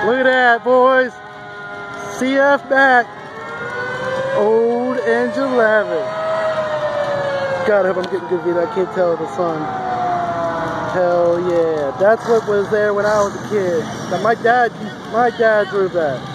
Look at that, boys. CF back. Old Engine 11. God, I hope I'm getting good video. I can't tell the sun. Hell yeah. That's what was there when I was a kid. Now, my dad drove that.